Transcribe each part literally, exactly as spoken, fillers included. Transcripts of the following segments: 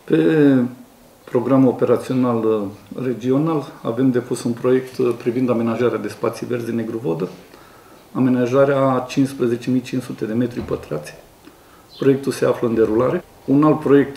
Pe programul operațional regional avem depus un proiect privind amenajarea de spații verzi în Negru Vodă, amenajarea a cincisprezece mii cinci sute de metri pătrați. Proiectul se află în derulare. Un alt proiect,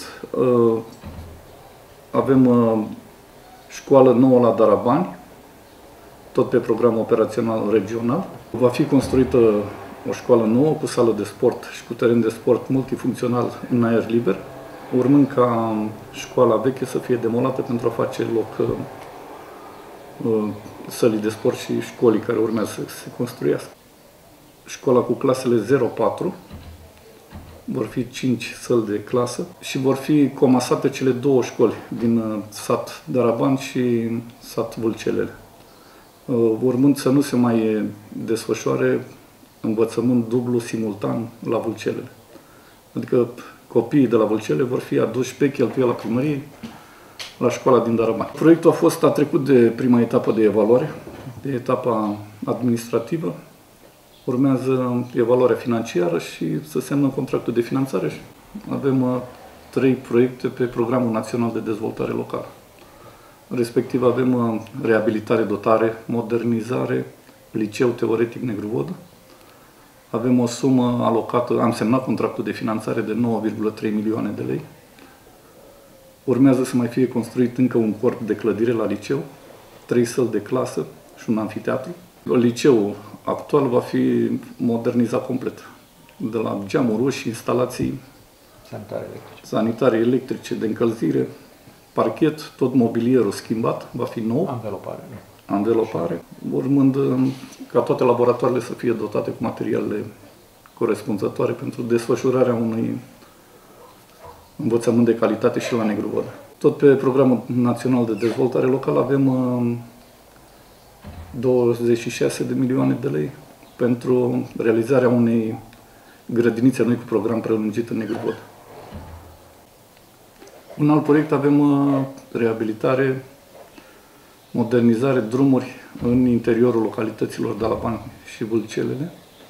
avem școală nouă la Darabani, tot pe programul operațional regional. Va fi construită o școală nouă cu sală de sport și cu teren de sport multifuncțional în aer liber, urmând ca școala veche să fie demolată pentru a face loc uh, sălii de sport și școlii care urmează să se construiască. Școala cu clasele zero patru, vor fi cinci săli de clasă și vor fi comasate cele două școli din sat Darabani și sat Vâlcelele, uh, urmând să nu se mai desfășoare învățământ dublu simultan la Vâlcelele. Adică copiii de la Vâlcele vor fi aduși pe cheltuiala primăriei la școala din Darabani. Proiectul a fost a trecut de prima etapă de evaluare, de etapa administrativă. Urmează evaluarea financiară și să semnăm contractul de finanțare. Avem uh, trei proiecte pe Programul Național de Dezvoltare Locală. Respectiv avem uh, reabilitare, dotare, modernizare, liceu teoretic Negru Vodă. Avem o sumă alocată, am semnat contractul de finanțare de nouă virgulă trei milioane de lei. Urmează să mai fie construit încă un corp de clădire la liceu, trei săli de clasă și un anfiteatru. Liceul actual va fi modernizat complet, de la geamuri roșii, instalații sanitare electrice. sanitare electrice, de încălzire, parchet, tot mobilierul schimbat, va fi nou. Anvelopare. Anvelopare, urmând ca toate laboratoarele să fie dotate cu materialele corespunzătoare pentru desfășurarea unui învățământ de calitate și la Negru Vodă. Tot pe Programul Național de Dezvoltare Locală avem douăzeci și șase de milioane de lei pentru realizarea unei grădinițe noi cu program prelungit în Negru Vodă. Un alt proiect avem reabilitare, modernizare, drumuri în interiorul localităților Darabani și Vâlcelele,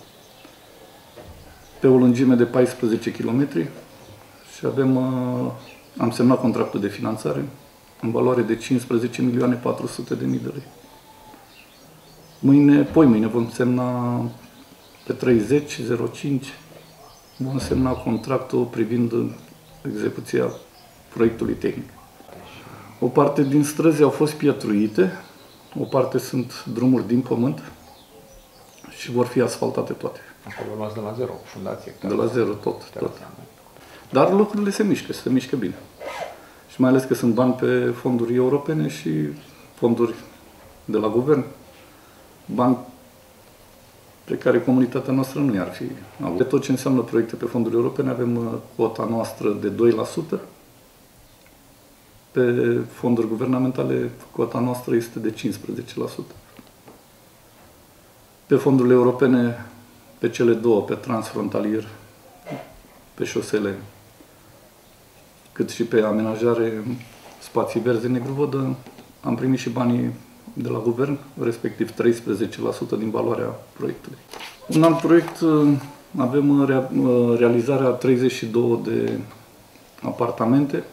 pe o lungime de paisprezece kilometri și avem, am semnat contractul de finanțare în valoare de cincisprezece milioane patru sute de mii de lei. Mâine, poi mâine vom semna pe treizeci zero cinci, vom semna contractul privind execuția proiectului tehnic. O parte din străzi au fost pietruite, o parte sunt drumuri din pământ și vor fi asfaltate toate. Acolo luați de la zero, fundație. De la zero, tot, tot. Dar lucrurile se mișcă, se mișcă bine. Și mai ales că sunt bani pe fonduri europene și fonduri de la guvern. Bani pe care comunitatea noastră nu i-ar fi avut. De tot ce înseamnă proiecte pe fonduri europene avem cota noastră de doi la sută. Pe fonduri guvernamentale, cota noastră este de cincisprezece la sută. Pe fondurile europene, pe cele două, pe transfrontalier, pe șosele, cât și pe amenajare, spații verzi în Negru Vodă, am primit și banii de la guvern, respectiv treisprezece la sută din valoarea proiectului. Un alt proiect, avem realizarea treizeci și două de apartamente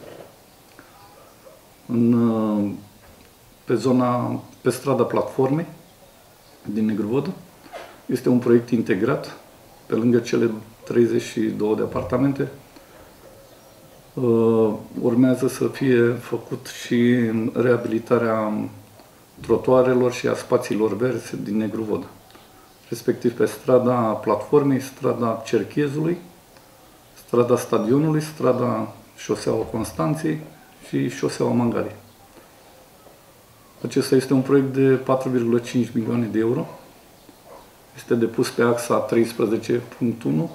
în, pe zona, pe strada Platformei din Negru Vodă. Este un proiect integrat, pe lângă cele treizeci și două de apartamente. Urmează să fie făcut și reabilitarea trotuarelor și a spațiilor verzi din Negru Vodă, respectiv pe strada Platformei, strada Cerchezului, strada Stadionului, strada Șoseaua Constanței și Șoseaua Mangalei. Acesta este un proiect de patru virgulă cinci milioane de euro. Este depus pe axa treisprezece punct unu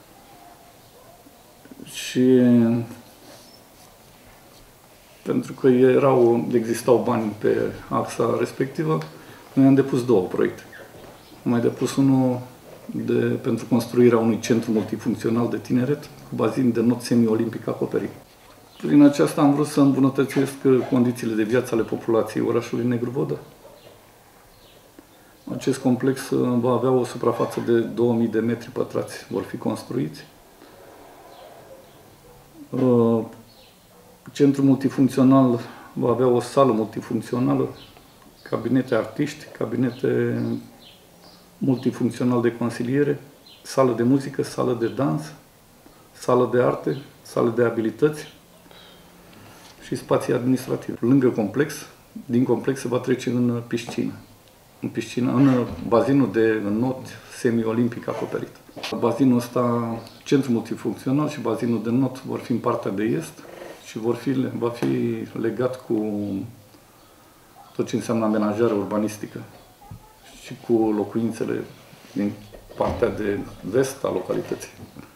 și pentru că erau, existau bani pe axa respectivă, noi am depus două proiecte. Am mai depus unul de, pentru construirea unui centru multifuncțional de tineret cu bazin de not semi-olimpic acoperit. Prin aceasta am vrut să îmbunătățesc condițiile de viață ale populației orașului Negru Vodă. Acest complex va avea o suprafață de două mii de metri pătrați, vor fi construiți. Centrul multifuncțional va avea o sală multifuncțională, cabinete artiști, cabinete multifuncțional de consiliere, sală de muzică, sală de dans, sală de arte, sală de abilități și spații administrative. Lângă complex, din complex se va trece în piscină, în, piscină, în bazinul de not semi-olimpic acoperit. Bazinul ăsta, centru multifuncțional și bazinul de not vor fi în partea de est și vor fi, va fi legat cu tot ce înseamnă amenajare urbanistică și cu locuințele din partea de vest a localității.